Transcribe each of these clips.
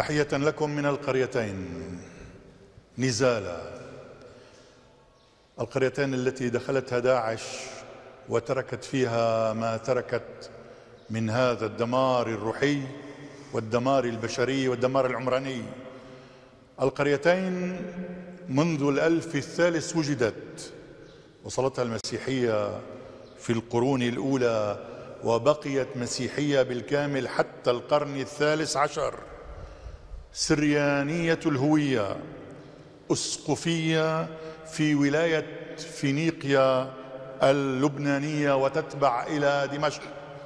تحية لكم من القريتين نزالة، القريتين التي دخلتها داعش وتركت فيها ما تركت من هذا الدمار الروحي والدمار البشري والدمار العمراني. القريتين منذ الألف الثالث وجدت، وصلتها المسيحية في القرون الأولى وبقيت مسيحية بالكامل حتى القرن الثالث عشر. سريانية الهوية، أسقفية في ولاية فينيقيا اللبنانية وتتبع إلى دمشق،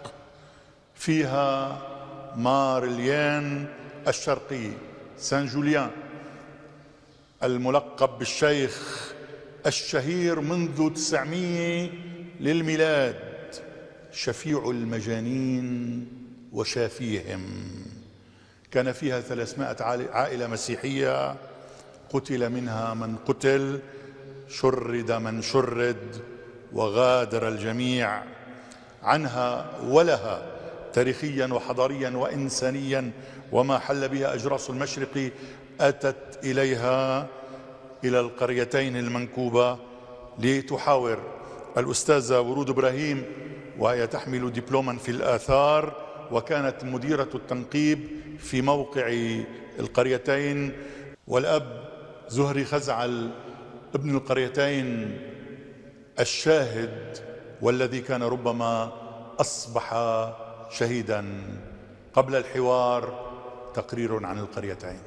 فيها مارليان الشرقي سان جوليان الملقب بالشيخ الشهير منذ 900 للميلاد، شفيع المجانين وشافيهم. كان فيها 300 عائلة مسيحية، قتل منها من قتل، شرد من شرد، وغادر الجميع عنها ولها تاريخيا وحضاريا وإنسانيا. وما حل بها أجراس المشرق أتت إليها إلى القريتين المنكوبة لتحاور. الأستاذة ورود إبراهيم وهي تحمل دبلوما في الآثار وكانت مديرة التنقيب في موقع القريتين، والأب زهري خزعل ابن القريتين الشاهد والذي كان ربما أصبح شهيدا. قبل الحوار تقرير عن القريتين.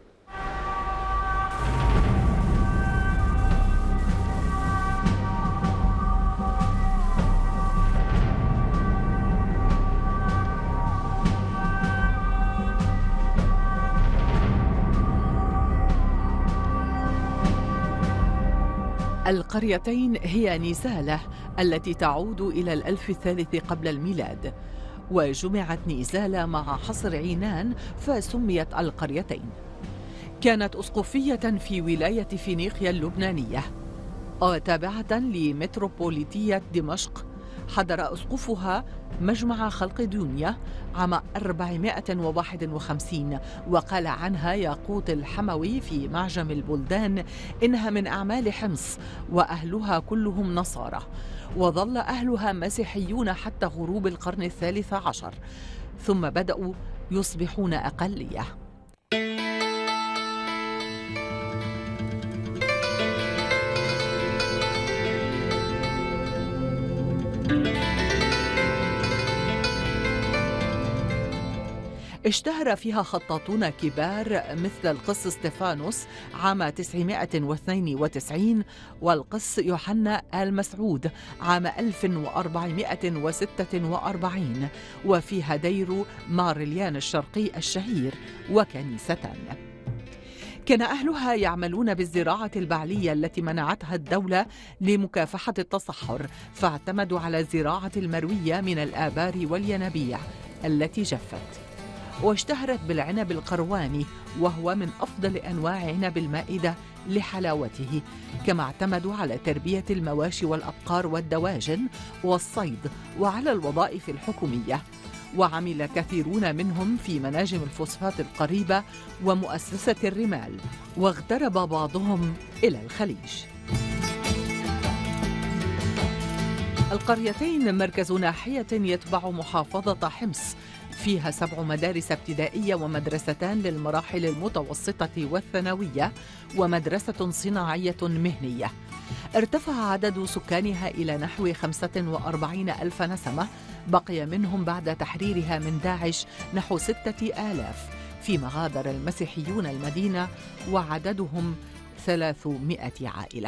القريتين هي نزالة التي تعود إلى الألف الثالث قبل الميلاد، وجمعت نزالة مع حصر عينان فسميت القريتين. كانت أسقفية في ولاية فينيقيا اللبنانية وتابعة لمتروبوليتية دمشق. حضر أسقفها مجمع خلق دنيا عام 451، وقال عنها ياقوت الحموي في معجم البلدان إنها من أعمال حمص وأهلها كلهم نصارى، وظل أهلها مسيحيون حتى غروب القرن الثالث عشر، ثم بدأوا يصبحون أقلية. اشتهر فيها خطاطون كبار مثل القس استفانوس عام 992 والقس يوحنا المسعود عام 1446، وفيها دير مارليان الشرقي الشهير وكنيستان. كان أهلها يعملون بالزراعة البعلية التي منعتها الدولة لمكافحة التصحر، فاعتمدوا على الزراعة المروية من الآبار والينابيع التي جفت. واشتهرت بالعنب القرواني وهو من أفضل أنواع عنب المائدة لحلاوته، كما اعتمدوا على تربية المواشي والأبقار والدواجن والصيد وعلى الوظائف الحكومية. وعمل كثيرون منهم في مناجم الفوسفات القريبة ومؤسسة الرمال، واغترب بعضهم إلى الخليج. القريتين مركز ناحية يتبع محافظة حمص، فيها 7 مدارس ابتدائية ومدرستان للمراحل المتوسطة والثانوية ومدرسة صناعية مهنية. ارتفع عدد سكانها إلى نحو 45,000 نسمة، بقي منهم بعد تحريرها من داعش نحو 6,000، فيما غادر المسيحيون المدينة وعددهم 300 عائلة.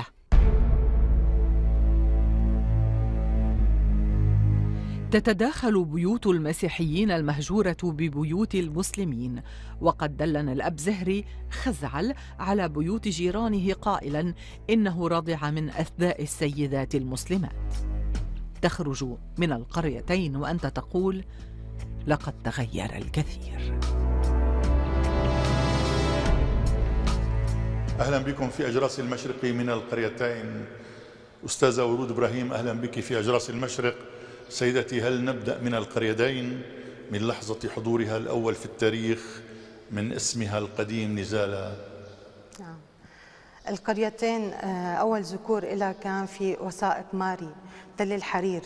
تتداخل بيوت المسيحيين المهجورة ببيوت المسلمين، وقد دلنا الأب زهري خزعل على بيوت جيرانه قائلا إنه رضع من أثداء السيدات المسلمات. تخرج من القريتين وأنت تقول لقد تغير الكثير. أهلا بكم في أجراس المشرق من القريتين. أستاذة ورود إبراهيم، أهلا بك في أجراس المشرق. سيدتي، هل نبدأ من القريتين من لحظة حضورها الأول في التاريخ من اسمها القديم نزالة. نعم. القريتين أول ذكور لها كان في وثائق ماري تل الحرير.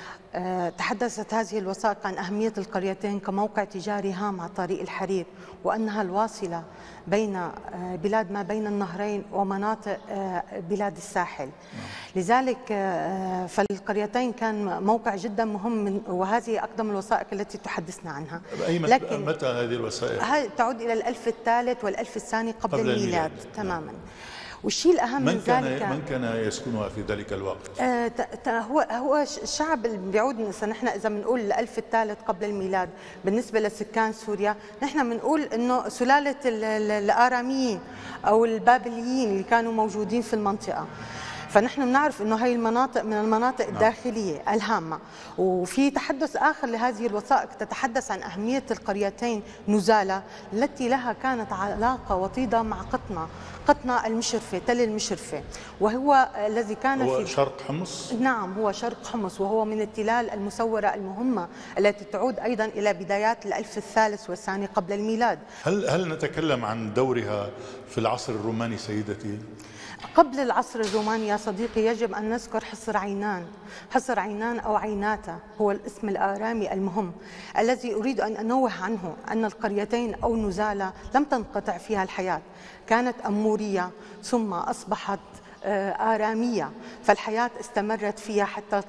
تحدثت هذه الوثائق عن أهمية القريتين كموقع تجاري هام على طريق الحرير، وأنها الواصلة بين بلاد ما بين النهرين ومناطق بلاد الساحل. لذلك فالقريتين كان موقع جدا مهم، وهذه أقدم الوثائق التي تحدثنا عنها. لكن متى هذه الوثائق؟ تعود إلى الألف الثالث والألف الثاني قبل الميلاد تماما. والشيء الأهم من ذلك من كان يسكنها في ذلك الوقت؟ هو الشعب اللي بيعود. نحن إذا بنقول الألف الثالث قبل الميلاد بالنسبة لسكان سوريا، نحن بنقول إنه سلالة الآراميين أو البابليين اللي كانوا موجودين في المنطقة. فنحن بنعرف انه هي المناطق من المناطق الداخليه الهامه. وفي تحدث اخر لهذه الوثائق تتحدث عن اهميه القريتين نزالة التي لها كانت علاقه وطيده مع قطنا المشرفه، تل المشرفه، وهو الذي كان هو في شرق حمص. نعم، هو شرق حمص، وهو من التلال المسوره المهمه التي تعود ايضا الى بدايات الألف الثالث والثاني قبل الميلاد. هل نتكلم عن دورها في العصر الروماني سيدتي؟ قبل العصر الروماني يا صديقي يجب أن نذكر حصر عينان. حصر عينان أو عيناتا هو الاسم الآرامي المهم الذي أريد أن أنوه عنه، أن القريتين أو نزالة لم تنقطع فيها الحياة، كانت أمورية ثم أصبحت آرامية، فالحياة استمرت فيها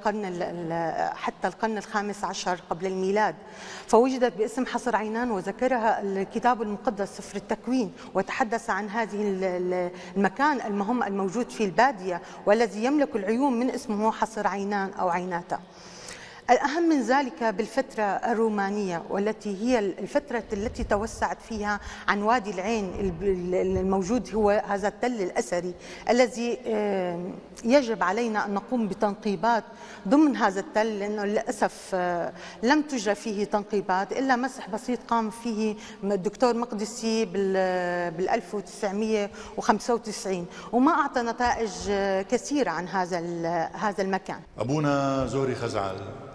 حتى القرن الخامس عشر قبل الميلاد. فوجدت باسم حصر عينان، وذكرها الكتاب المقدس سفر التكوين، وتحدث عن هذه المكان المهم الموجود في البادية والذي يملك العيون من اسمه حصر عينان أو عيناتا. الأهم من ذلك بالفترة الرومانية، والتي هي الفترة التي توسعت فيها عن وادي العين الموجود هو هذا التل الأثري الذي يجب علينا أن نقوم بتنقيبات ضمن هذا التل، لأنه للأسف لم تجرى فيه تنقيبات إلا مسح بسيط قام فيه الدكتور مقدسي بال 1995، وما أعطى نتائج كثيرة عن هذا المكان. أبونا زهري خزعل،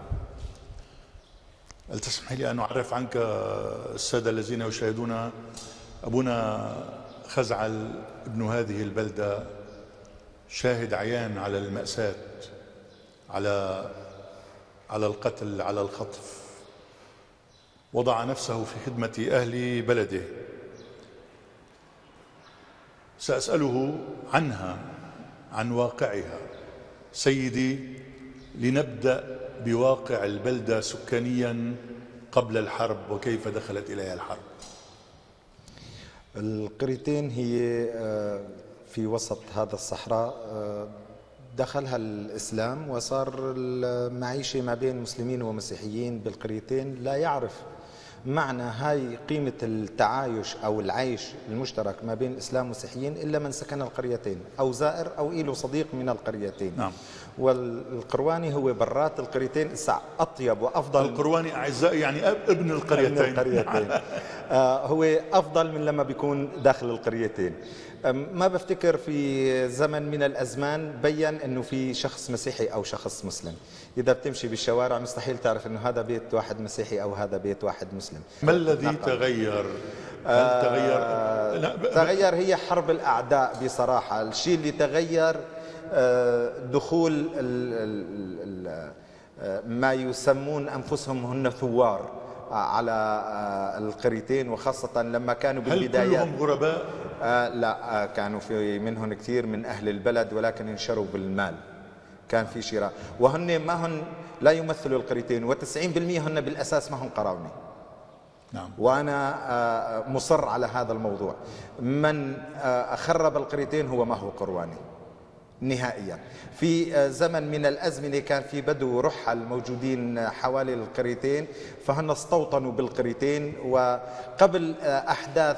هل تسمح لي أن أعرف عنك السادة الذين يشاهدون؟ أبونا خزعل ابن هذه البلدة شاهد عيان على المأساة، على القتل، على الخطف، وضع نفسه في خدمة أهل بلده. سأسأله عنها، عن واقعها. سيدي، لنبدأ بواقع البلدة سكانيا قبل الحرب وكيف دخلت إليها الحرب. القريتين هي في وسط هذا الصحراء، دخلها الإسلام وصار المعيشة ما بين مسلمين ومسيحيين بالقريتين لا يعرف معنى هاي قيمة التعايش أو العيش المشترك ما بين الإسلام والمسيحيين إلا من سكن القريتين أو زائر أو إله صديق من القريتين. نعم. والقرواني هو برات القريتين أطيب وأفضل. القرواني أعزائي يعني ابن القريتين. هو أفضل من لما بيكون داخل القريتين. ما بفتكر في زمن من الأزمان بيّن أنه في شخص مسيحي أو شخص مسلم. إذا بتمشي بالشوارع مستحيل تعرف أنه هذا بيت واحد مسيحي أو هذا بيت واحد مسلم. ما الذي تغير؟ هل تغير هي حرب الأعداء بصراحة. الشيء اللي تغير دخول ما يسمون أنفسهم هن ثوار على القريتين، وخاصة لما كانوا بالبدايات. هل كلهم غرباء؟ لا، كانوا في منهم كثير من أهل البلد ولكن انشروا بالمال، كان في شراء، وهن ما هن لا يمثلوا القريتين، و90% هن بالأساس ما هم قراوني. نعم. وأنا مصر على هذا الموضوع. من خرب القريتين هو ما هو قرواني نهائيا. في زمن من الأزمنة كان في بدو رحل موجودين حوالي القريتين، فهن استوطنوا بالقريتين، وقبل أحداث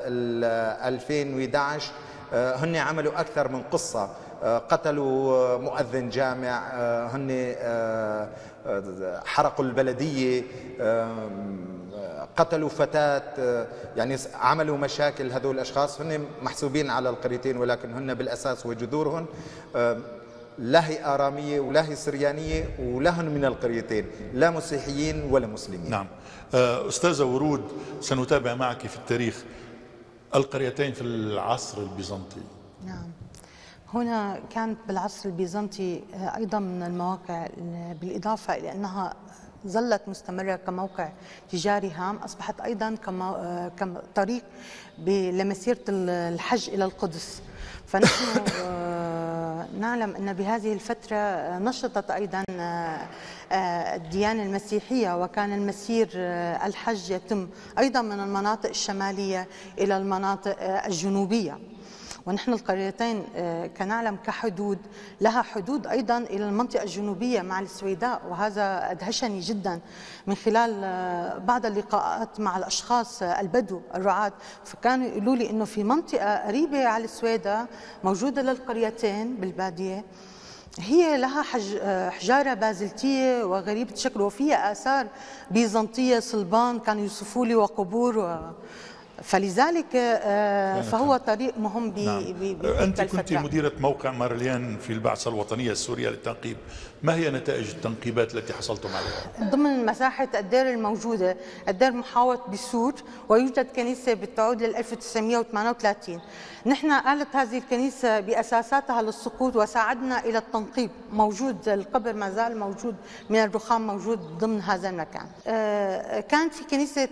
2011 هن عملوا أكثر من قصة. قتلوا مؤذن جامع، هن حرقوا البلدية، قتلوا فتاة، يعني عملوا مشاكل. هذول الأشخاص هن محسوبين على القريتين ولكن هن بالأساس وجذورهم لا هي آرامية ولا هي سريانية ولهن من القريتين، لا مسيحيين ولا مسلمين. نعم. أستاذة ورود، سنتابع معك في التاريخ القريتين في العصر البيزنطي. نعم، هنا كانت بالعصر البيزنطي أيضا من المواقع، بالإضافة إلى أنها ظلت مستمرة كموقع تجاري هام، أصبحت أيضا كطريق لمسيرة الحج إلى القدس. فنحن نعلم أن بهذه الفترة نشطت أيضا الديانة المسيحية، وكان المسير الحج يتم أيضا من المناطق الشمالية إلى المناطق الجنوبية. ونحن القريتين كنعلم كحدود لها حدود أيضا إلى المنطقة الجنوبية مع السويداء، وهذا أدهشني جدا من خلال بعض اللقاءات مع الأشخاص البدو الرعاة، فكانوا يقولوا لي أنه في منطقة قريبة على السويداء موجودة للقريتين بالبادية هي لها حجارة بازلتية وغريبة الشكل وفيها آثار بيزنطية صلبان كانوا يوصفوا لي وقبور فلذلك فهو طريق مهم أنت كنت مديرة موقع مارليان في البعثة الوطنية السورية للتنقيب، ما هي نتائج التنقيبات التي حصلتم عليها؟ ضمن مساحة الدير الموجودة، الدير محاوط بسور ويوجد كنيسة بتعود لل 1938. نحن آلت هذه الكنيسة بأساساتها للسقوط وساعدنا إلى التنقيب، موجود القبر ما زال موجود من الرخام موجود ضمن هذا المكان. كانت في كنيسة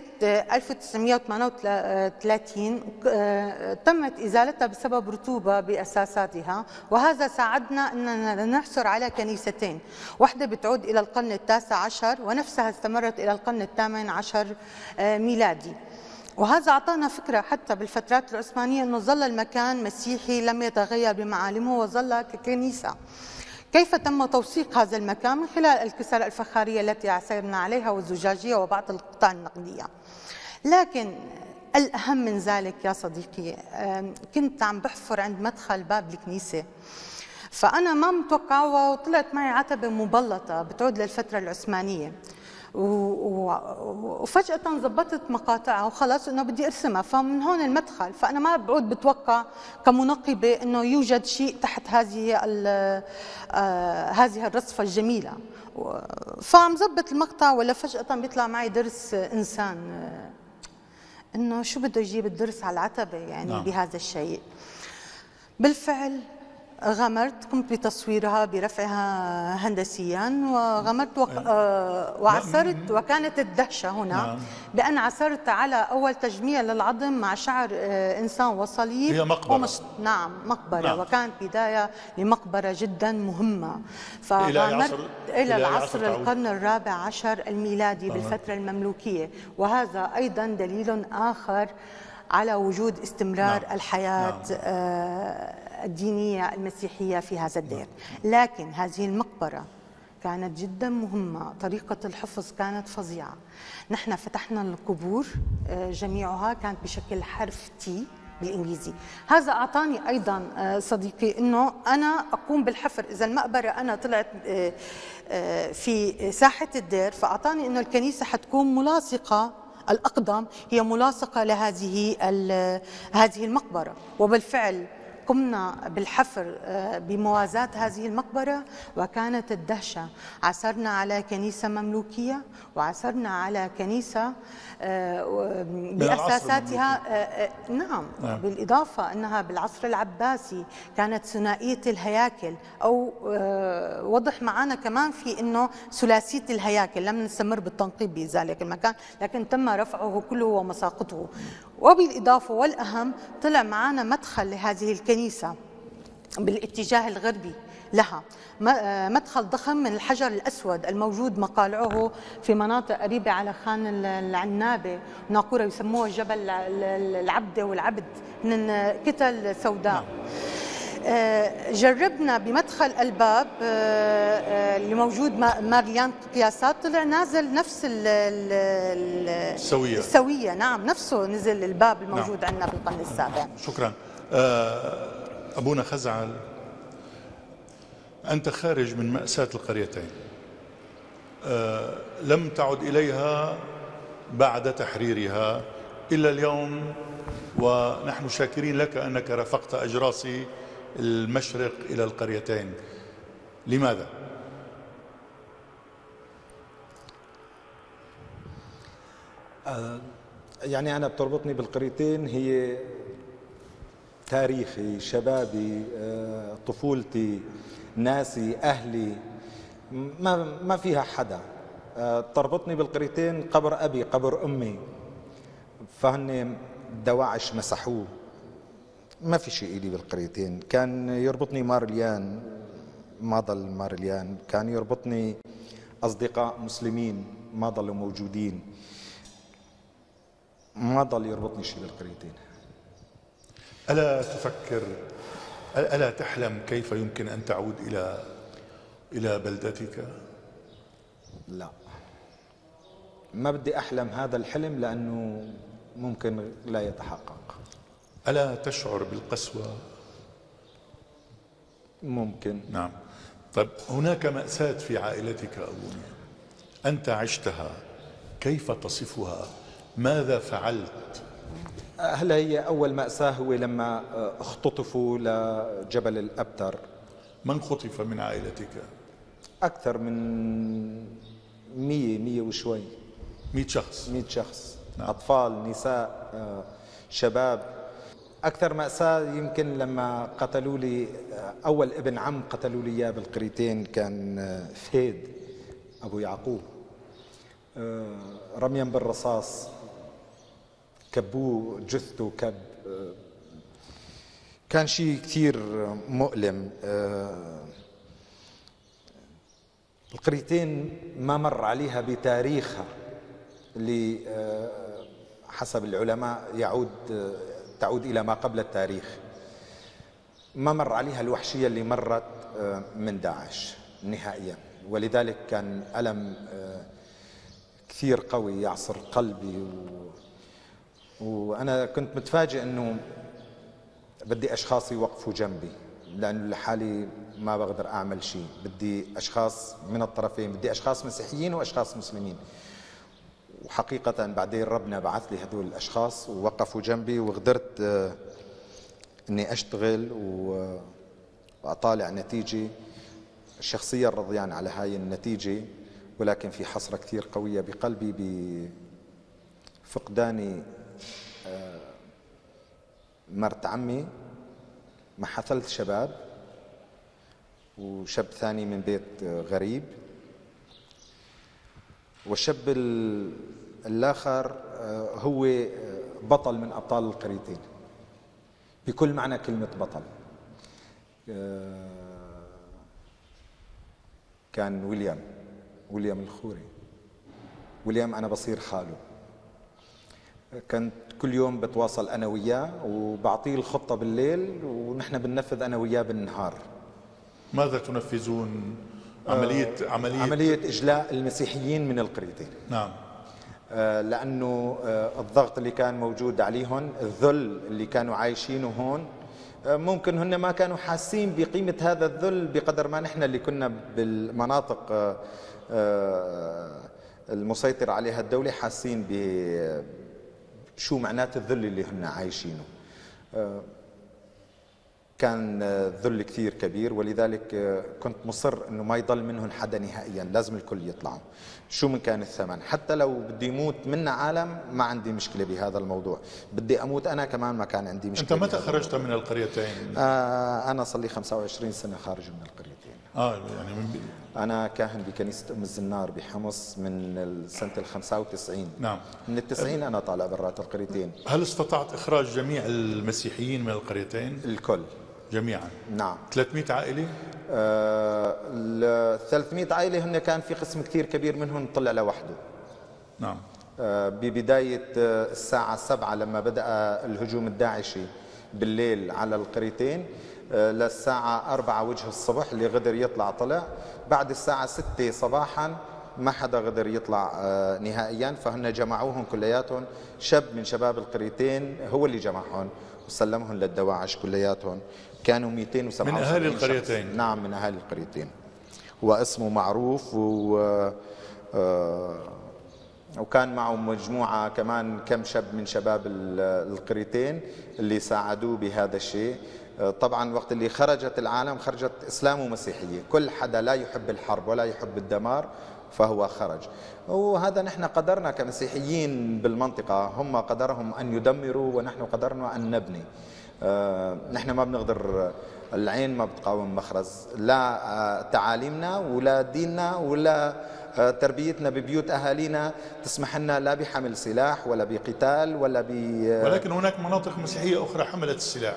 1938 تمت إزالتها بسبب رطوبة بأساساتها، وهذا ساعدنا أننا نحصل على كنيستين، واحدة بتعود إلى القرن التاسع عشر ونفسها استمرت إلى القرن الثامن عشر ميلادي. وهذا أعطانا فكرة حتى بالفترات العثمانية أنه ظل المكان مسيحي لم يتغير بمعالمه وظل ككنيسة. كيف تم توثيق هذا المكان؟ من خلال الكسر الفخارية التي عثرنا عليها والزجاجية وبعض القطع النقدية. لكن الأهم من ذلك يا صديقي، كنت عم بحفر عند مدخل باب الكنيسة، فأنا ما متوقعة وطلعت معي عتبة مبلطة بتعود للفترة العثمانية، وفجأة ضبطت مقاطعها وخلاص انه بدي ارسمها، فمن هون المدخل، فانا ما بعود بتوقع كمنقبة انه يوجد شيء تحت هذه الرصفة الجميلة، فعم ضبط المقطع ولا فجأة بيطلع معي درس انسان، انه شو بده يجيب الدرس على العتبة يعني بهذا الشيء. بالفعل غامرت، قمت بتصويرها برفعها هندسيا، وغامرت وعثرت، وكانت الدهشة هنا بأن عثرت على أول تجميع للعظم مع شعر إنسان وصليب. هي مقبرة. نعم مقبرة. وكانت بداية لمقبرة جدا مهمة. فغامرت إلى العصر القرن الرابع عشر الميلادي بالفترة المملوكية، وهذا أيضا دليل آخر على وجود استمرار الحياة الدينية المسيحية في هذا الدير. لكن هذه المقبرة كانت جدا مهمة، طريقة الحفظ كانت فظيعة. نحن فتحنا القبور جميعها كانت بشكل حرف تي بالإنجليزي. هذا أعطاني أيضا صديقي أنه أنا أقوم بالحفر. إذا المقبرة أنا طلعت في ساحة الدير، فأعطاني أنه الكنيسة حتكون ملاصقة، الأقدم هي ملاصقة لهذه المقبرة، وبالفعل قمنا بالحفر بموازاة هذه المقبرة وكانت الدهشة. عثرنا على كنيسة مملوكية وعثرنا على كنيسة بأساساتها نعم، بالإضافة أنها بالعصر العباسي كانت ثنائية الهياكل، أو وضح معنا كمان في أنه ثلاثية الهياكل. لم نستمر بالتنقيب بذلك المكان، لكن تم رفعه كله ومساقطه. وبالإضافة والأهم طلع معنا مدخل لهذه الكنيسة بالاتجاه الغربي لها، مدخل ضخم من الحجر الأسود الموجود مقالعه في مناطق قريبة على خان العنابة، ناقورة يسموها جبل العبدة والعبد من كتل سوداء. جربنا بمدخل الباب اللي موجود مارليان قياسات، طلع نازل نفس السوية. نعم، نفسه نزل الباب الموجود عندنا بالقرن السابع. شكرا. أبونا خزعل، أنت خارج من مأساة القريتين، لم تعد إليها بعد تحريرها إلا اليوم، ونحن شاكرين لك أنك رافقت أجراس المشرق إلى القريتين. لماذا؟ يعني أنا بتربطني بالقريتين هي تاريخي، شبابي، طفولتي، ناسي، أهلي، ما فيها حدا. تربطني بالقريتين قبر أبي، قبر أمي، فهن دواعش مسحوه. ما في شيء إلي بالقريتين. كان يربطني مارليان، ما ضل مارليان. كان يربطني أصدقاء مسلمين ما ضلوا موجودين. ما ضل يربطني شيء بالقريتين. ألا تفكر، ألا تحلم كيف يمكن أن تعود إلى بلدتك؟ لا، ما بدي أحلم هذا الحلم لأنه ممكن لا يتحقق. ألا تشعر بالقسوة؟ ممكن. نعم. طيب، هناك مأساة في عائلتك أبونا، أنت عشتها، كيف تصفها؟ ماذا فعلت؟ هلا هي أول مأساة هو لما اختطفوا لجبل الأبتر. من خطف من عائلتك؟ أكثر من 100 وشوي. 100 شخص. 100 شخص. نعم. أطفال، نساء، شباب. أكثر مأساة يمكن لما قتلوا لي أول ابن عم قتلوا لي إياه بالقريتين، كان فهيد أبو يعقوب، رميا بالرصاص، كبوه جثته كب. كان شيء كثير مؤلم. القريتين ما مر عليها بتاريخها اللي حسب العلماء تعود إلى ما قبل التاريخ. ما مر عليها الوحشية اللي مرت من داعش نهائيا، ولذلك كان ألم كثير قوي يعصر قلبي. وأنا كنت متفاجئ أنه بدي أشخاص يوقفوا جنبي، لأنه لحالي ما بقدر أعمل شيء. بدي أشخاص من الطرفين، بدي أشخاص مسيحيين وأشخاص مسلمين. وحقيقة بعدين ربنا بعث لي هذول الأشخاص ووقفوا جنبي، وقدرت أني أشتغل وأطالع نتيجة. شخصيا رضيان على هاي النتيجة، ولكن في حسرة كثير قوية بقلبي بفقداني مرت عمي مع ثلاث شباب وشاب ثاني من بيت غريب، والشاب الآخر هو بطل من أبطال القريتين بكل معنى كلمة بطل. كان ويليام الخوري. ويليام أنا بصير خاله. كنت كل يوم بتواصل أنا وياه وبعطيه الخطة بالليل، ونحن بننفذ أنا وياه بالنهار. ماذا تنفذون؟ عملية إجلاء المسيحيين من القريتين. نعم. لأنه الضغط اللي كان موجود عليهم، الذل اللي كانوا عايشينه هون، ممكن هن ما كانوا حاسين بقيمة هذا الذل بقدر ما نحن اللي كنا بالمناطق المسيطر عليها الدولة حاسين بشو معنات الذل اللي هن عايشينه. كان ذل كثير كبير، ولذلك كنت مصر انه ما يضل منهم حدا نهائيا، لازم الكل يطلعوا شو من كان الثمن. حتى لو بدي يموت منا عالم ما عندي مشكلة بهذا الموضوع، بدي اموت انا كمان ما كان عندي مشكلة. انت متى خرجت من القريتين؟ انا صار لي 25 سنة خارج من القريتين. يعني انا كاهن بكنيسة ام الزنار بحمص من سنة 95. نعم. من ال90 انا طالع برات القريتين. هل استطعت اخراج جميع المسيحيين من القريتين؟ الكل جميعا؟ نعم. 300 عائلة؟ ال 300 عائلة هن كان في قسم كثير كبير منهم طلع لوحده. نعم. ببداية الساعة 7 لما بدأ الهجوم الداعشي بالليل على القريتين للساعة 4 وجه الصبح اللي غدر يطلع طلع. بعد الساعة 6 صباحا ما حدا غدر يطلع نهائيا، فهن جمعوهم كلياتهم. شاب من شباب القريتين هو اللي جمعهم وسلمهم للدواعش كلياتهم. كانوا 277 من أهالي القريتين. شخص. نعم، من أهالي القريتين، واسمه معروف وكان معه مجموعة كمان كم شاب من شباب القريتين اللي ساعدوه بهذا الشيء. طبعا وقت اللي خرجت العالم خرجت إسلام ومسيحية، كل حدا لا يحب الحرب ولا يحب الدمار فهو خرج. وهذا نحن قدرنا كمسيحيين بالمنطقة، هم قدرهم أن يدمروا ونحن قدرنا أن نبني. نحن ما بنقدر، العين ما بتقاوم مخرز، لا تعاليمنا ولا ديننا ولا تربيتنا ببيوت أهالينا تسمح لنا لا بحمل سلاح ولا بقتال ولا ولكن هناك مناطق مسيحية أخرى حملت السلاح.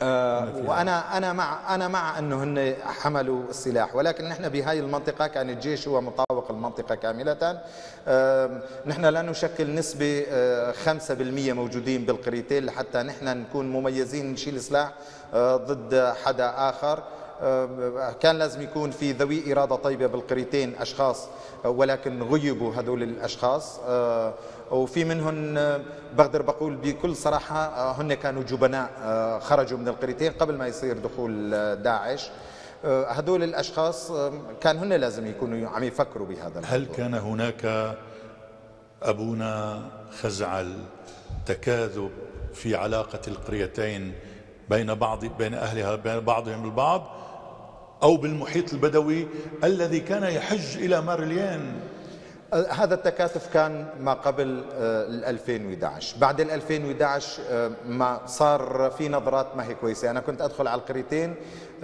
وأنا مع أنه هن حملوا السلاح، ولكن نحن بهاي المنطقة كان الجيش هو مطاوق المنطقة كاملة. نحن لا نشكل نسبة 5% موجودين بالقريتين لحتى نحن نكون مميزين نشيل سلاح ضد حدا آخر. كان لازم يكون في ذوي إرادة طيبة بالقريتين أشخاص، ولكن غيبوا هذول الأشخاص، وفي منهم بقدر بقول بكل صراحة هن كانوا جبناء، خرجوا من القريتين قبل ما يصير دخول داعش. هذول الأشخاص كان هن لازم يكونوا عم يفكروا بهذا الموضوع. هل كان هناك أبونا خزعل تكاذب في علاقة القريتين بين أهلها بين بعضهم البعض، أو بالمحيط البدوي الذي كان يحج إلى مارليان؟ هذا التكاثف كان ما قبل 2011. بعد 2011 ما صار في نظرات ما هي كويسة. أنا كنت أدخل على القريتين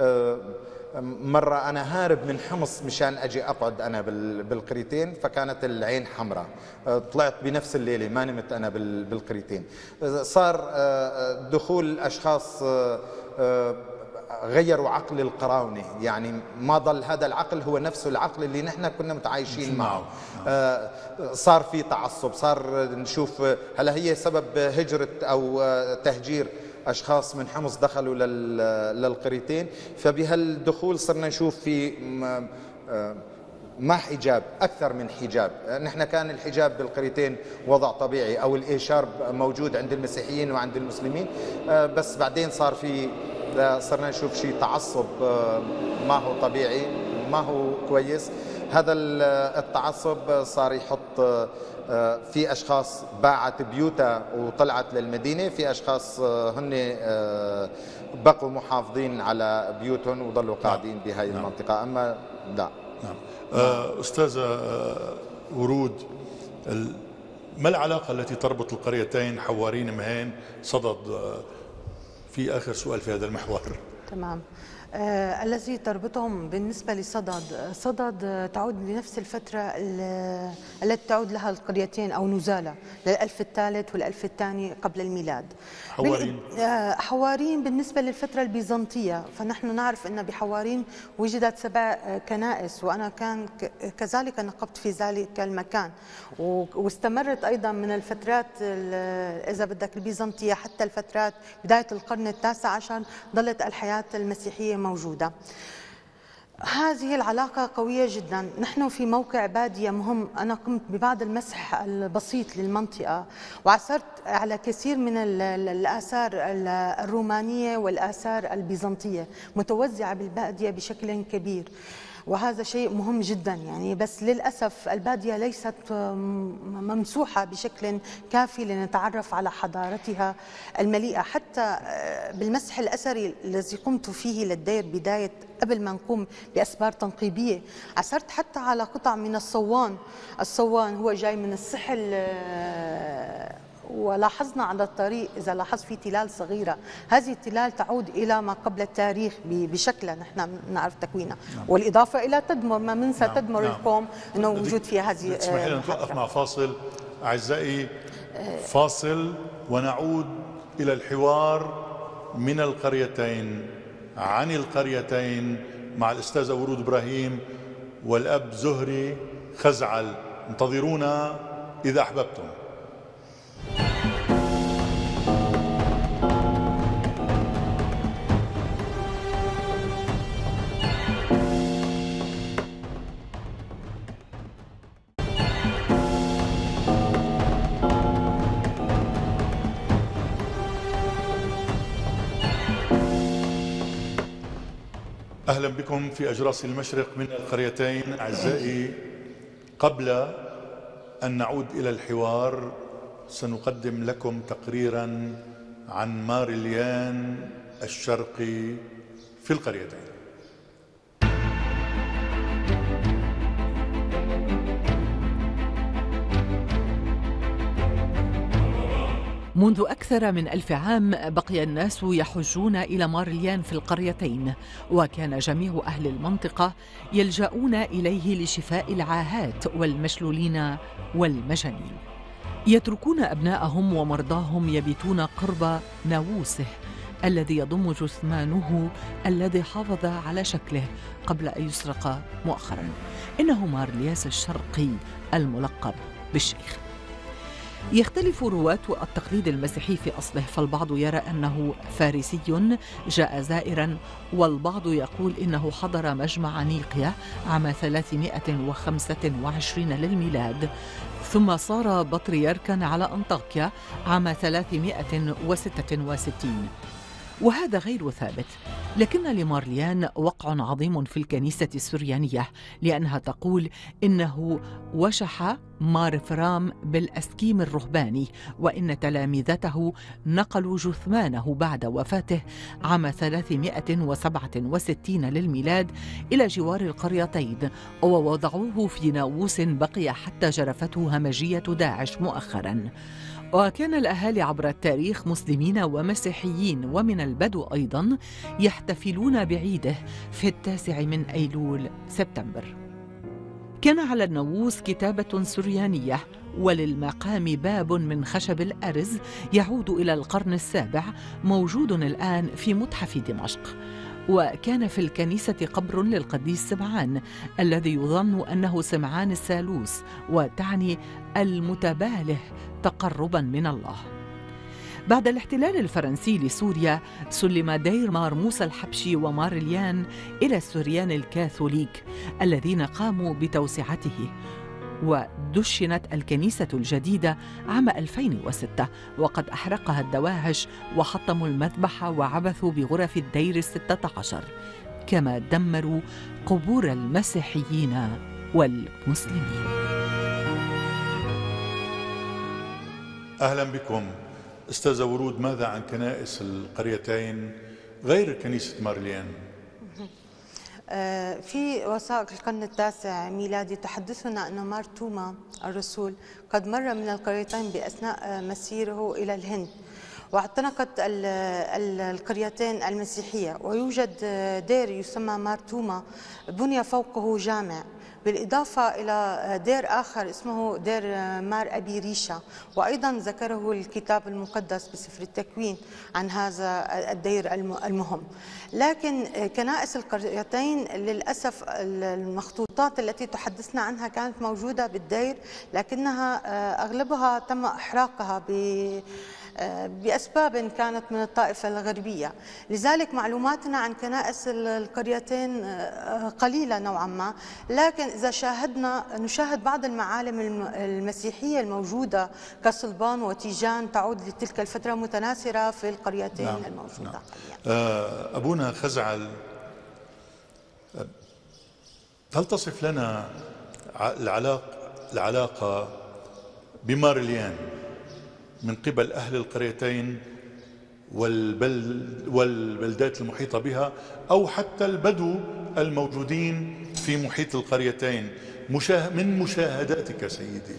مرة أنا هارب من حمص مشان أجي أقعد أنا بالقريتين، فكانت العين حمراء، طلعت بنفس الليلة ما نمت أنا بالقريتين. صار دخول أشخاص غيروا عقل القراونة، يعني ما ظل هذا العقل هو نفسه العقل اللي نحن كنا متعايشين معه. صار في تعصب، صار نشوف هلا هي سبب هجرة أو تهجير أشخاص من حمص دخلوا للقريتين، فبهالدخول صرنا نشوف في ما حجاب أكثر من حجاب. نحن كان الحجاب بالقريتين وضع طبيعي، أو الإيشار موجود عند المسيحيين وعند المسلمين، بس بعدين صرنا نشوف شيء تعصب ما هو طبيعي، ما هو كويس. هذا التعصب صار يحط في أشخاص باعت بيوتها وطلعت للمدينة، في أشخاص هن بقوا محافظين على بيوتهم وظلوا قاعدين بهاي المنطقة. أما لا. أستاذة ورود، ما العلاقة التي تربط القريتين حوارين مهين صدد؟ في آخر سؤال في هذا المحور. تمام. الذي تربطهم بالنسبة لصدد تعود لنفس الفترة التي تعود لها القريتين أو نزالة، للألف الثالث والألف الثاني قبل الميلاد. حوارين بالنسبة للفترة البيزنطية، فنحن نعرف أن بحوارين وجدت 7 كنائس، وأنا كذلك نقبت في ذلك المكان، واستمرت أيضا من الفترات إذا بدك البيزنطية حتى الفترات بداية القرن التاسع عشر ظلت الحياة المسيحية موجودة. هذه العلاقة قوية جدا. نحن في موقع بادية مهم، أنا قمت ببعض المسح البسيط للمنطقة، وعثرت على كثير من الآثار الرومانية والآثار البيزنطية متوزعة بالبادية بشكل كبير، وهذا شيء مهم جدا يعني. بس للأسف البادية ليست ممسوحة بشكل كافي لنتعرف على حضارتها المليئة. حتى بالمسح الأثري الذي قمت فيه للدير بداية قبل ما نقوم بأسبار تنقيبية، عثرت حتى على قطع من الصوان هو جاي من السحل، ولاحظنا على الطريق إذا لاحظ في تلال صغيرة، هذه التلال تعود إلى ما قبل التاريخ بشكلها نحن نعرف تكوينها. والإضافة إلى تدمر، ما ننسى تدمر القوم أنه وجود فيها هذه. تسمحي لنا نتوقف مع فاصل أعزائي، فاصل ونعود إلى الحوار من القريتين، عن القريتين، مع الأستاذة ورود إبراهيم والأب زهري خزعل. انتظرونا إذا أحببتم. أهلا بكم في أجراس المشرق من القريتين. أعزائي، قبل أن نعود إلى الحوار سنقدم لكم تقريرا عن مارليان الشرقي في القريتين. منذ أكثر من 1000 عام بقي الناس يحجون إلى مارليان في القريتين، وكان جميع أهل المنطقة يلجؤون إليه لشفاء العاهات والمشلولين والمجانين. يتركون أبناءهم ومرضاهم يبيتون قرب ناووسه الذي يضم جثمانه الذي حافظ على شكله قبل أن يسرق مؤخرا. إنه مارلياس الشرقي الملقب بالشيخ. يختلف رواة التقليد المسيحي في أصله، فالبعض يرى أنه فارسي جاء زائرا، والبعض يقول إنه حضر مجمع نيقيا عام 325 للميلاد، ثم صار بطريركا على أنطاكيا عام 366. وهذا غير ثابت، لكن لمارليان وقع عظيم في الكنيسة السريانية، لأنها تقول إنه وشح مار فرام بالأسكيم الرهباني، وإن تلامذته نقلوا جثمانه بعد وفاته عام 367 للميلاد إلى جوار القريتين، ووضعوه في ناووس بقي حتى جرفته همجية داعش مؤخراً. وكان الأهالي عبر التاريخ مسلمين ومسيحيين ومن البدو أيضاً يحتفلون بعيده في 9 من أيلول سبتمبر. كان على الناووس كتابة سريانية، وللمقام باب من خشب الأرز يعود إلى القرن السابع، موجود الآن في متحف دمشق. وكان في الكنيسة قبر للقديس سمعان الذي يظن أنه سمعان الثالوث، وتعني المتباله تقربا من الله. بعد الاحتلال الفرنسي لسوريا سلم دير مار موسى الحبشي ومارليان إلى السريان الكاثوليك الذين قاموا بتوسعته، ودشنت الكنيسة الجديدة عام 2006، وقد أحرقها الدواعش وحطموا المذبح وعبثوا بغرف الدير 16، كما دمروا قبور المسيحيين والمسلمين. أهلا بكم. أستاذة ورود، ماذا عن كنائس القريتين غير كنيسة مارليان؟ في وثائق القرن التاسع ميلادي تحدثنا أن مار توما الرسول قد مر من القريتين بأثناء مسيره إلى الهند، واعتنقت القريتين المسيحية، ويوجد دير يسمى مار توما بني فوقه جامع، بالإضافة إلى دير آخر اسمه دير مار أبي ريشة، وأيضا ذكره الكتاب المقدس بسفر التكوين عن هذا الدير المهم. لكن كنائس القريتين للأسف المخطوطات التي تحدثنا عنها كانت موجودة بالدير، لكنها أغلبها تم إحراقها بأسباب كانت من الطائفة الغربية. لذلك معلوماتنا عن كنائس القريتين قليلة نوعا ما، لكن إذا نشاهد بعض المعالم المسيحية الموجودة كصلبان وتيجان تعود لتلك الفترة متناثرة في القريتين الموجودة. أبونا خزعل، هل تصف لنا العلاقة بمارليان من قبل أهل القريتين والبلدات المحيطة بها، أو حتى البدو الموجودين في محيط القريتين من مشاهداتك سيدي؟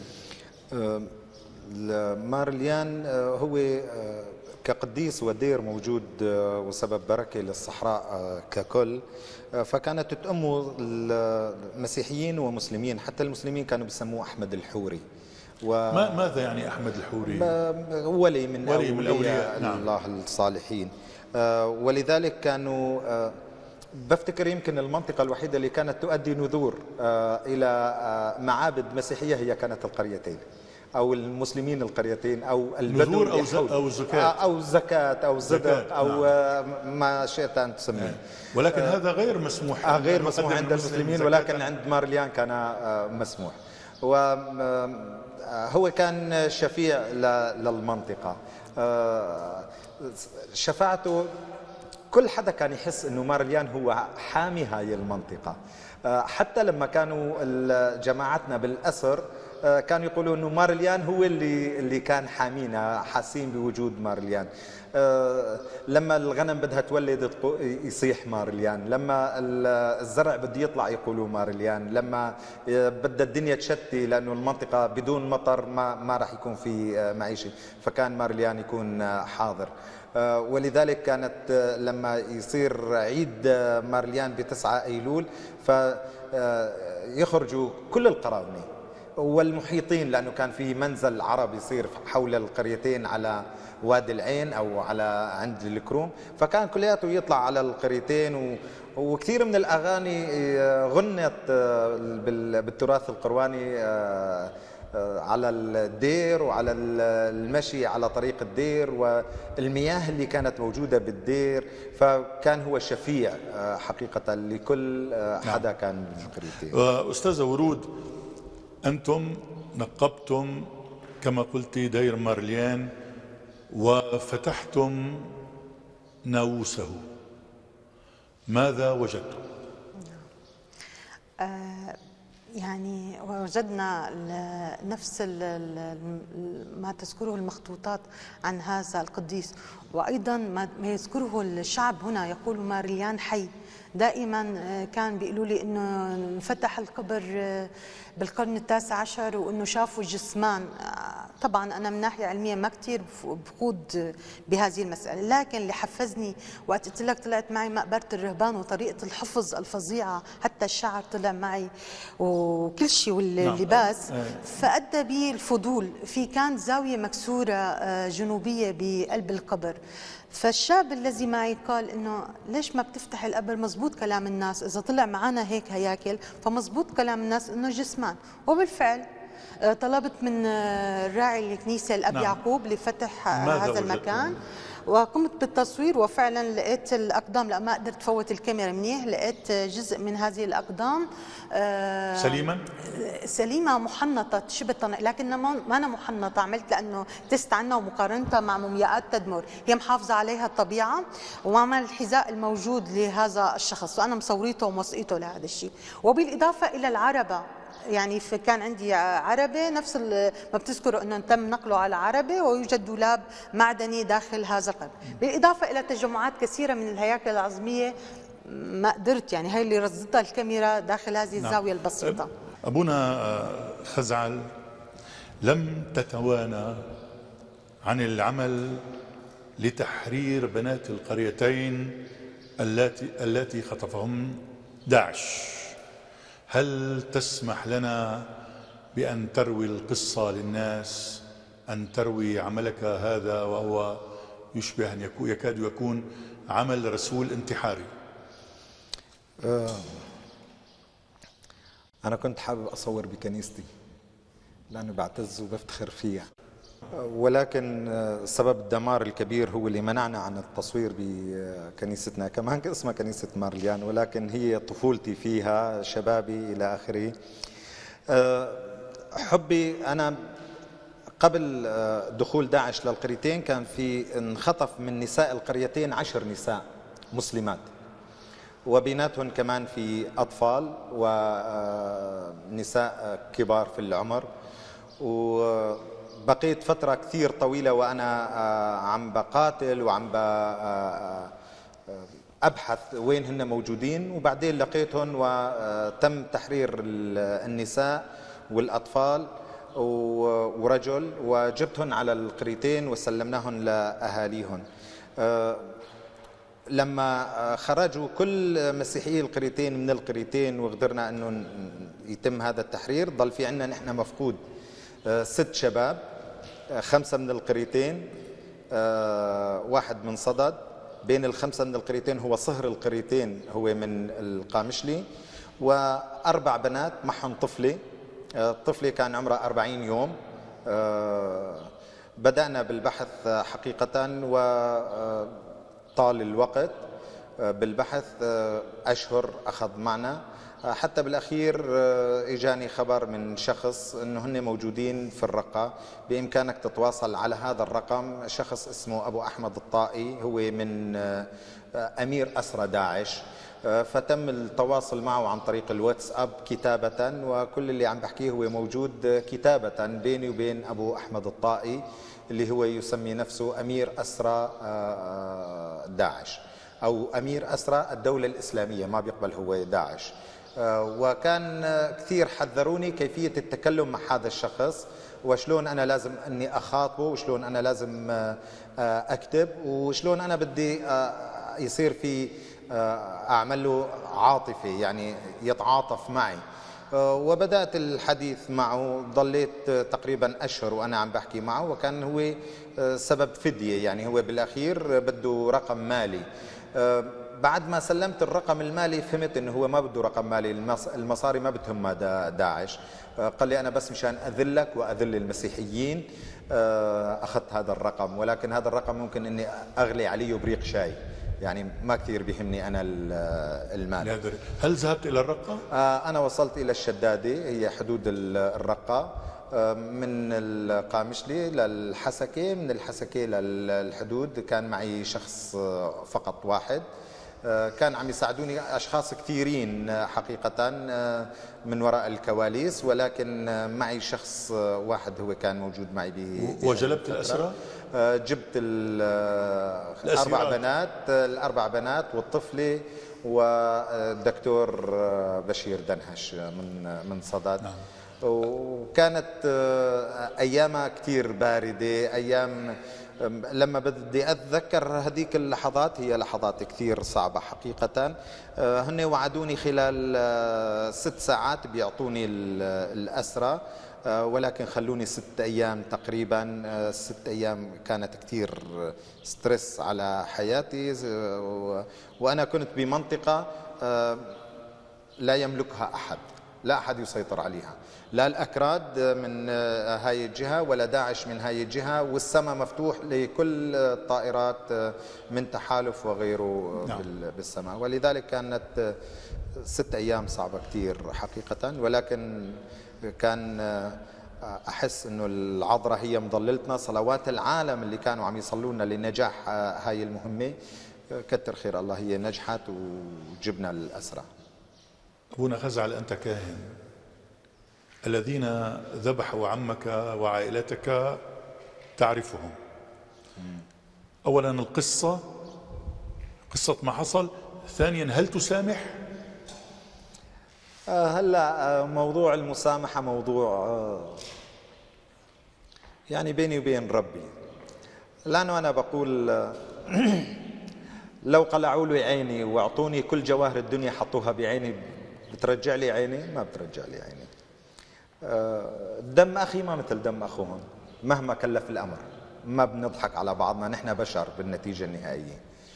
مارليان هو كقديس ودير موجود وسبب بركة للصحراء ككل، فكانت تأمه المسيحيين ومسلمين، حتى المسلمين كانوا بيسموه أحمد الحوري. ماذا يعني أحمد الحوري؟ ولي من أولياء نعم. الله الصالحين، ولذلك كانوا بفتكر يمكن المنطقة الوحيدة اللي كانت تؤدي نذور إلى معابد مسيحية هي كانت القريتين، أو المسلمين القريتين، أو البدو أو الزكاة أو الزكاة أو الصدق أو نعم. ما شئت أن تسميه. ولكن هذا غير مسموح غير مسموح عند المسلمين، ولكن عند مارليان كان مسموح. وهو كان شفيع للمنطقة، شفاعته كل حدا كان يحس انه مارليان هو حامي هاي المنطقة، حتى لما كانوا جماعتنا بالأسر كانوا يقولوا انه مارليان هو اللي كان حامينا، حاسين بوجود مارليان. لما الغنم بدها تولد يصيح مارليان، لما الزرع بده يطلع يقولوا مارليان، لما بدها الدنيا تشتي لانه المنطقه بدون مطر ما راح يكون في معيشه، فكان مارليان يكون حاضر. ولذلك كانت لما يصير عيد مارليان ب9 أيلول فيخرجوا كل القراونة والمحيطين، لأنه كان في منزل عرب يصير حول القريتين على وادي العين أو على عند الكروم، فكان كلياته يطلع على القريتين. وكثير من الأغاني غنت بالتراث القرواني على الدير وعلى المشي على طريق الدير والمياه اللي كانت موجودة بالدير، فكان هو شفيع حقيقة لكل حدا كان بالقريتين. وأستاذة ورود، أنتم نقبتم كما قلت دير مارليان وفتحتم ناووسه، ماذا وجدتم؟ يعني وجدنا نفس ما تذكره المخطوطات عن هذا القديس، وأيضا ما يذكره الشعب هنا، يقول مارليان حي. دائما كان بيقولوا لي انه انفتح القبر بالقرن ال19 وانه شافوا جثمان. طبعا انا من ناحيه علميه ما كثير بخوض بهذه المساله، لكن اللي حفزني وقت قلت لك طلعت معي مقبره الرهبان وطريقه الحفظ الفظيعه، حتى الشعر طلع معي وكل شيء واللباس، فادى بي الفضول. في كانت زاويه مكسوره جنوبيه بقلب القبر، فالشاب الذي معي قال انه ليش ما بتفتح القبر؟ مزبوط كلام الناس، اذا طلع معنا هيك هياكل فمزبوط كلام الناس انه جسمان. وبالفعل طلبت من راعي الكنيسه الاب يعقوب لفتح هذا المكان، وقمت بالتصوير، وفعلا لقيت الاقدام، لا ما قدرت فوت الكاميرا منيح، لقيت جزء من هذه الاقدام سليمه محنطه شبه لكنها ما أنا محنطه، عملت لانه تست عنها ومقارنتها مع مومياءات تدمر، هي محافظه عليها الطبيعه، وعمل الحذاء الموجود لهذا الشخص، وانا مصوريته وموثقيته لهذا الشيء. وبالاضافه الى العربه، يعني كان عندي عربة نفس ما بتذكروا انه تم نقله على عربة، ويوجد دولاب معدني داخل هذا القبر، بالاضافة الى تجمعات كثيرة من الهياكل العظمية ما قدرت، يعني هي اللي رصدتها الكاميرا داخل هذه الزاوية البسيطة. أبونا خزعل لم تتوانى عن العمل لتحرير بنات القريتين التي خطفهم داعش. هل تسمح لنا بأن تروي القصة للناس، أن تروي عملك هذا وهو يشبه أن يكاد يكون عمل رسول انتحاري؟ أنا كنت حابب أصور بكنيستي لأنه بعتز وبفتخر فيها، ولكن سبب الدمار الكبير هو اللي منعنا عن التصوير بكنيستنا، كمان اسمها كنيسة مارليان، ولكن هي طفولتي فيها، شبابي إلى آخره. حبي أنا قبل دخول داعش للقريتين كان في انخطف من نساء القريتين 10 نساء مسلمات، وبيناتهم كمان في أطفال ونساء كبار في العمر. وبقيت فترة كثير طويلة وأنا عم بقاتل وعم أبحث وين هن موجودين، وبعدين لقيتهم وتم تحرير النساء والأطفال ورجل، وجبتهم على القريتين وسلمناهم لأهاليهم. لما خرجوا كل مسيحيي القريتين من القريتين وقدرنا أنه يتم هذا التحرير، ضل في عنا نحن مفقود 6 شباب، 5 من القريتين، 1 من صدد. بين ال5 من القريتين هو صهر القريتين هو من القامشلي، و4 بنات معهم طفلة. الطفلة كان عمرها 40 يوم. بدأنا بالبحث حقيقة وطال الوقت بالبحث، أشهر أخذ معنا، حتى بالأخير إجاني خبر من شخص أنه هن موجودين في الرقة، بإمكانك تتواصل على هذا الرقم. شخص اسمه أبو أحمد الطائي، هو من أمير أسرى داعش، فتم التواصل معه عن طريق الواتساب كتابة، وكل اللي عم بحكيه هو موجود كتابة بيني وبين أبو أحمد الطائي اللي هو يسمي نفسه أمير أسرى داعش أو أمير أسرى الدولة الإسلامية، ما بيقبل هو داعش. وكان كثير حذروني كيفية التكلم مع هذا الشخص، وشلون أنا لازم أني أخاطبه، وشلون أنا لازم أكتب، وشلون أنا بدي يصير في أعمل له عاطفة، يعني يتعاطف معي. وبدأت الحديث معه، ضليت تقريبا أشهر وأنا عم بحكي معه، وكان هو سبب فدية، يعني هو بالأخير بده رقم مالي. بعد ما سلمت الرقم المالي فهمت انه هو ما بده رقم مالي، المصاري ما بتهم داعش. قال لي انا بس مشان اذلك واذل المسيحيين اخذت هذا الرقم، ولكن هذا الرقم ممكن اني اغلي عليه بريق شاي، يعني ما كثير بيهمني انا المال. هل ذهبت الى الرقة؟ انا وصلت الى الشدادة، هي حدود الرقة، من القامشلي للحسكة، من الحسكة للحدود. كان معي شخص فقط واحد، كان عم يساعدوني أشخاص كثيرين حقيقة من وراء الكواليس، ولكن معي شخص واحد هو كان موجود معي وجلبت الأسرى؟ جبت الأربع بنات والطفلة والدكتور بشير دنهش من صدد. نعم. وكانت أيامها كتير باردة، أيام لما بدي أتذكر هذيك اللحظات هي لحظات كثير صعبة حقيقة. هن وعدوني خلال 6 ساعات بيعطوني الأسرى، ولكن خلوني 6 أيام تقريبا. 6 أيام كانت كثير ستريس على حياتي، وأنا كنت بمنطقة لا يملكها أحد، لا أحد يسيطر عليها، لا الأكراد من هاي الجهة ولا داعش من هاي الجهة، والسماء مفتوح لكل الطائرات من تحالف وغيره. نعم. بالسماء. ولذلك كانت 6 أيام صعبة كتير حقيقة، ولكن كان أحس أنه العذراء هي مضللتنا. صلوات العالم اللي كانوا عم يصلونا لنجاح هاي المهمة كتر خير الله هي نجحت وجبنا الأسرى. أبونا خزعل، أنت كاهن، الذين ذبحوا عمك وعائلتك تعرفهم. أولا القصة ما حصل، ثانيا هل تسامح؟ هلا موضوع المسامحة موضوع يعني بيني وبين ربي، لأنه أنا بقول لو قلعوا لي عيني واعطوني كل جواهر الدنيا حطوها بعيني بترجع لي عيني؟ ما بترجع لي عيني. دم أخي ما مثل دم أخوهم مهما كلف الأمر. ما بنضحك على بعضنا، نحن بشر بالنتيجة النهائية.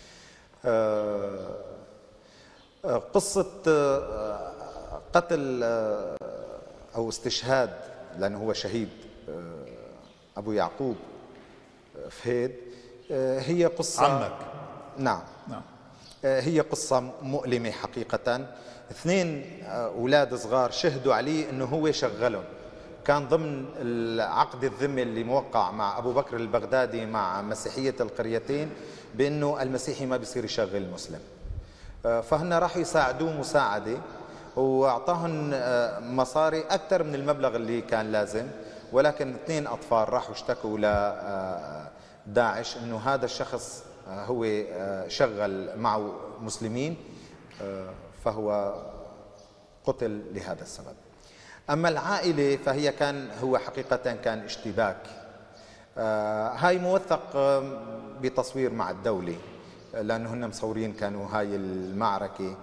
قصة قتل أو استشهاد، لأنه هو شهيد، أبو يعقوب فهيد، هي قصة عمك. نعم. هي قصة مؤلمة حقيقة. 2 أولاد صغار شهدوا عليه أنه هو شغلهم، كان ضمن العقد الذمة اللي موقع مع أبو بكر البغدادي مع مسيحية القريتين بأنه المسيحي ما بيصير يشغل المسلم. فهن راحوا يساعدوه مساعدة، وأعطاهم مصاري أكثر من المبلغ اللي كان لازم، ولكن 2 أطفال راحوا اشتكوا لداعش أنه هذا الشخص هو شغل معه مسلمين، فهو قتل لهذا السبب. أما العائلة فهي هو حقيقة كان اشتباك. هاي موثق بتصوير مع الدولة، لأنه هن مصورين كانوا هاي المعركة.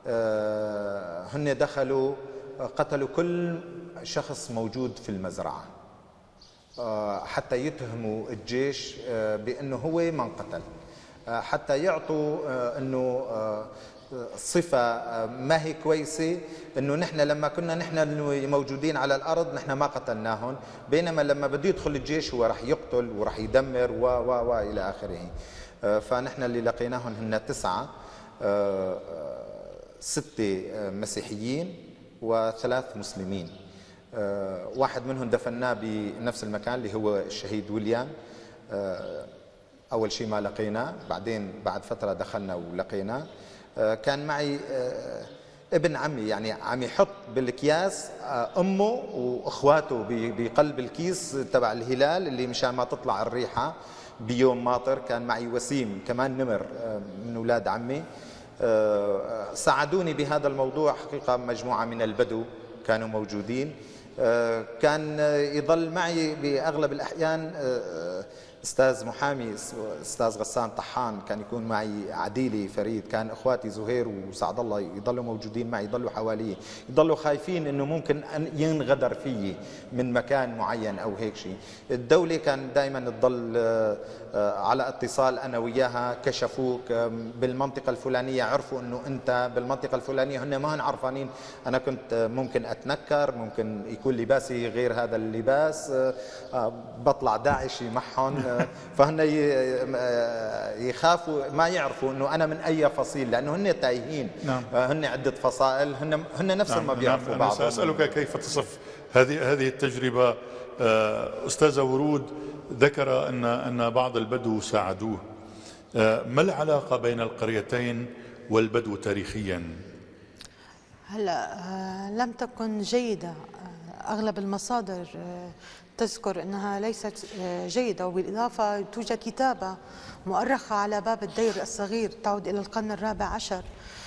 هن دخلوا قتلوا كل شخص موجود في المزرعة حتى يتهموا الجيش بأنه هو من قتل، حتى يعطوا أنه صفة ما هي كويسة، أنه نحن لما كنا نحن موجودين على الأرض نحن ما قتلناهم، بينما لما بده يدخل الجيش هو راح يقتل وراح يدمر وإلى آخره. فنحن اللي لقيناهم هن 9، 6 مسيحيين و3 مسلمين. واحد منهم دفناه بنفس المكان اللي هو الشهيد ويليام. أول شيء ما لقيناه، بعدين بعد فترة دخلنا ولقيناه. كان معي ابن عمي، يعني عم يحط بالأكياس أمه وإخواته بقلب الكيس تبع الهلال اللي مشان ما تطلع الريحة بيوم ماطر. كان معي وسيم كمان نمر من أولاد عمي، ساعدوني بهذا الموضوع حقيقة مجموعة من البدو كانوا موجودين. كان يظل معي بأغلب الأحيان أستاذ محامي أستاذ غسان طحان، كان يكون معي عديلي فريد، كان إخواتي زهير وسعد الله يضلوا موجودين معي، يضلوا حوالي، يضلوا خايفين إنه ممكن أن ينغدر فيي من مكان معين أو هيك شيء. الدولة كان دائما تضل على اتصال أنا وياها، كشفوك بالمنطقة الفلانية، عرفوا إنه أنت بالمنطقة الفلانية، هن ما هن عرفانين. أنا كنت ممكن أتنكر، ممكن يكون لباسي غير هذا اللباس، بطلع داعشي معهم، فهن يخافوا ما يعرفوا انه انا من اي فصيل، لانه هن تايهين. نعم. هن عده فصائل، هن نفسهم ما بيعرفوا بعض. سأسألك كيف تصف هذه التجربة؟ أستاذة ورود ذكر أن بعض البدو ساعدوه، ما العلاقة بين القريتين والبدو تاريخيا؟ هلا لم تكن جيدة، أغلب المصادر تذكر أنها ليست جيدة، وبالإضافة توجد كتابة مؤرخة على باب الدير الصغير تعود إلى القرن الرابع عشر،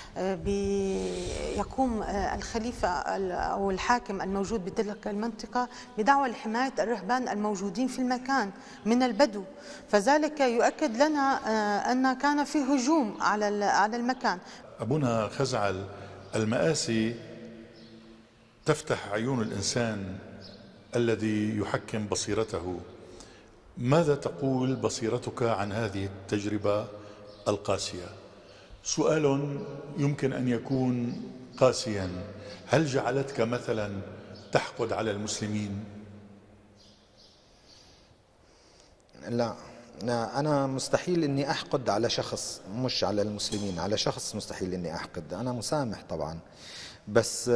يقوم الخليفة أو الحاكم الموجود بتلك المنطقة بدعوى لحماية الرهبان الموجودين في المكان من البدو، فذلك يؤكد لنا أن كان في هجوم على المكان. أبونا خزعل، المآسي تفتح عيون الإنسان الذي يحكم بصيرته. ماذا تقول بصيرتك عن هذه التجربة القاسية؟ سؤال يمكن أن يكون قاسيا، هل جعلتك مثلا تحقد على المسلمين؟ لا، أنا مستحيل إني أحقد على شخص، مش على المسلمين، على شخص مستحيل إني أحقد. أنا مسامح طبعا، بس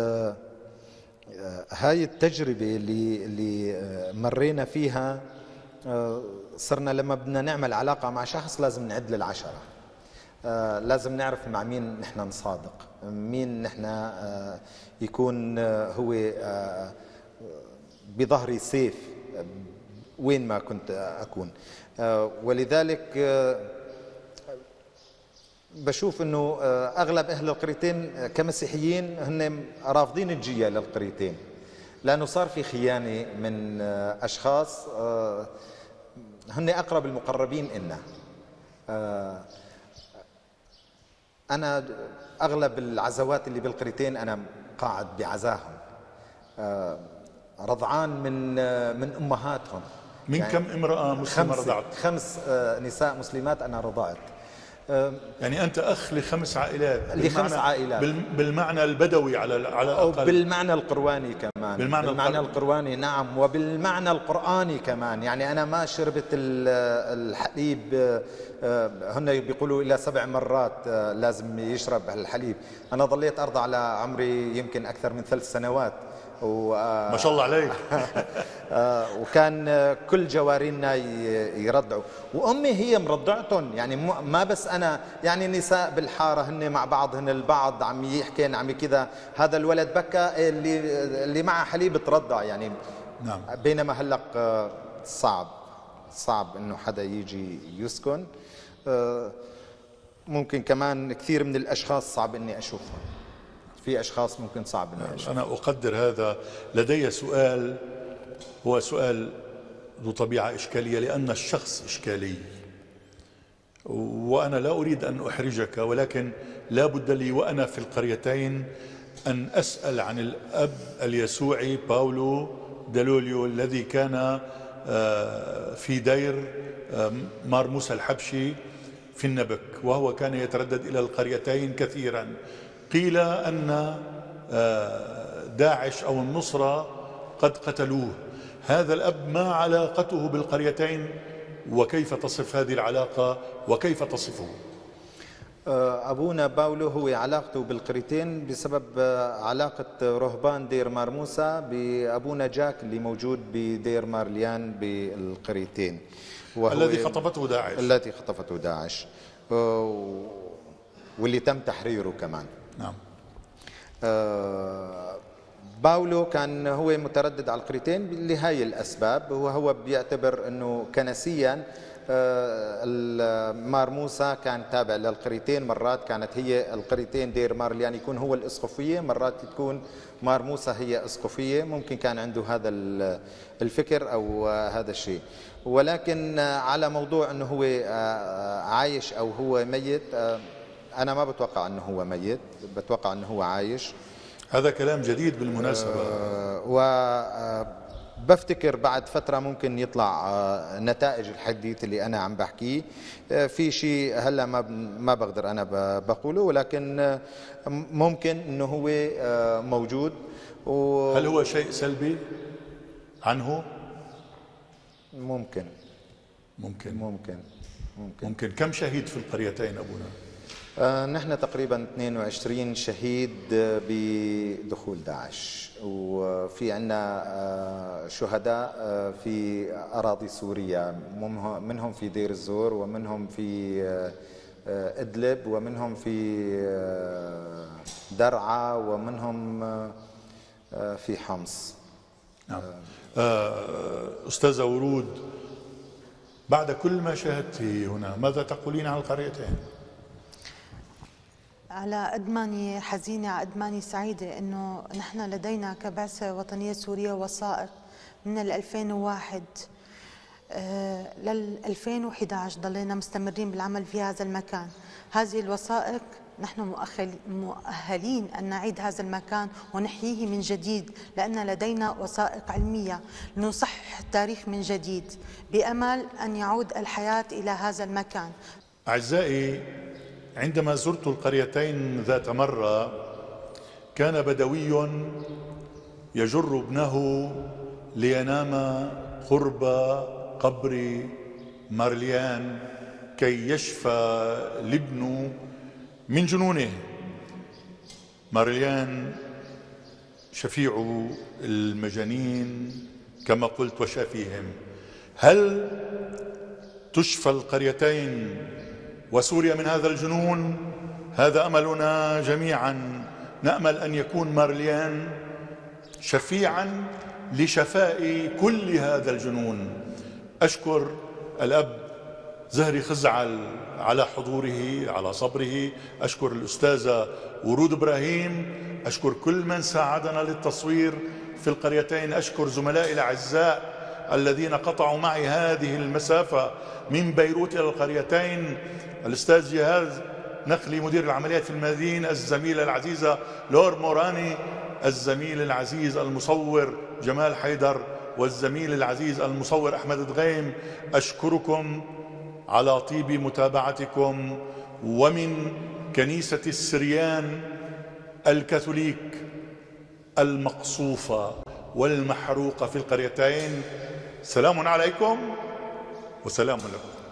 هاي التجربة اللي مرينا فيها، صرنا لما بدنا نعمل علاقة مع شخص لازم نعد للعشرة، لازم نعرف مع مين نحن نصادق، مين نحن يكون هو بظهري سيف وين ما كنت أكون. ولذلك بشوف انه اغلب اهل القريتين كمسيحيين هن رافضين الجية للقريتين، لانه صار في خيانة من اشخاص هن اقرب المقربين إلنا. انا اغلب العزوات اللي بالقريتين انا قاعد بعزاهم، رضعان من امهاتهم. من يعني كم امرأة مسلمة رضعت؟ 5 نساء مسلمات انا رضعت. يعني أنت أخ ل5 عائلات، ل5 عائلات بالمعنى البدوي على الأقل، أو بالمعنى القرواني كمان، بالمعنى القرواني نعم، وبالمعنى القرآني كمان. يعني أنا ما شربت الحليب، هن بيقولوا إلى 7 مرات لازم يشرب الحليب، أنا ظليت أرضع على عمري يمكن أكثر من 3 سنوات، ما شاء الله عليك. وكان كل جوارينا يرضعوا، وأمي هي مرضعتهم. يعني ما بس أنا، يعني نساء بالحارة هن مع بعضهن البعض عم يحكين عم كذا، هذا الولد بكى اللي معه حليب ترضع يعني. نعم. بينما هلق صعب إنه حدا يجي يسكن. ممكن كمان كثير من الأشخاص صعب إني أشوفهم، في أشخاص ممكن صعب إني أشوفهم. أنا أقدر هذا. لدي سؤال، هو سؤال ذو طبيعة إشكالية، لأن الشخص إشكالي، وأنا لا أريد أن أحرجك، ولكن لا بد لي وأنا في القريتين أن أسأل عن الأب اليسوعي باولو دالوليو الذي كان في دير مار موسى الحبشي في النبك، وهو كان يتردد إلى القريتين كثيرا. قيل أن داعش أو النصرة قد قتلوه. هذا الأب ما علاقته بالقريتين، وكيف تصف هذه العلاقة وكيف تصفه؟ أبونا باولو هو علاقته بالقريتين بسبب علاقة رهبان دير مار موسى بأبونا جاك اللي موجود بدير مارليان بالقريتين، الذي خطفته داعش. التي خطفته داعش. واللي تم تحريره كمان. نعم. باولو كان هو متردد على القريتين لهي الأسباب، وهو بيعتبر أنه كنسيا مار موسى كان تابع للقريتين، مرات كانت هي القريتين دير مارليان يكون هو الإسقفية، مرات تكون مار موسى هي إسقفية، ممكن كان عنده هذا الفكر أو هذا الشيء. ولكن على موضوع أنه هو عايش أو هو ميت، أنا ما بتوقع أنه هو ميت، بتوقع أنه هو عايش. هذا كلام جديد بالمناسبة. وبفتكر بعد فترة ممكن يطلع نتائج الحديث اللي أنا عم بحكيه. في شيء هلا ما بقدر أنا بقوله، ولكن ممكن أنه هو موجود. هل هو شيء سلبي عنه؟ ممكن. كم شهيد في القريتين أبونا؟ نحن تقريبا 22 شهيد بدخول داعش، وفي عنا شهداء في أراضي سوريا، منهم في دير الزور، ومنهم في إدلب، ومنهم في درعا، ومنهم في حمص. نعم. أستاذة ورود، بعد كل ما شاهدت هنا ماذا تقولين عن القريتين؟ على قد ماني حزينة على قد ماني سعيدة إنه نحن لدينا كبعثة وطنية سورية وثائق من 2001 لل 2011 ضلينا مستمرين بالعمل في هذا المكان. هذه الوثائق نحن مؤهلين أن نعيد هذا المكان ونحييه من جديد، لأن لدينا وثائق علمية لنصحح التاريخ من جديد بأمل أن يعود الحياة إلى هذا المكان. أعزائي، عندما زرت القريتين ذات مرة كان بدوي يجر ابنه لينام قرب قبر مارليان كي يشفى الابن من جنونه. مارليان شفيع المجانين كما قلت وشافيهم. هل تشفى القريتين وسوريا من هذا الجنون؟ هذا أملنا جميعا. نأمل أن يكون مارليان شفيعا لشفاء كل هذا الجنون. أشكر الأب زهري خزعل على حضوره، على صبره. أشكر الأستاذة ورود إبراهيم. أشكر كل من ساعدنا للتصوير في القريتين. أشكر زملائي الأعزاء الذين قطعوا معي هذه المسافة من بيروت إلى القريتين. الأستاذ جهاز نخلي مدير العمليات في المدينة، الزميلة العزيزة لور موراني، الزميل العزيز المصور جمال حيدر، والزميل العزيز المصور أحمد دغيم. أشكركم على طيب متابعتكم. ومن كنيسة السريان الكاثوليك المقصوفة والمحروقة في القريتين، سلام عليكم وسلام لكم.